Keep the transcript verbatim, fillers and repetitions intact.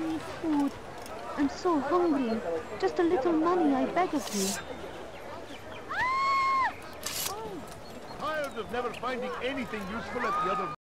need food. I'm so hungry. Just a little money, I beg of you. Tired of never finding anything useful at the other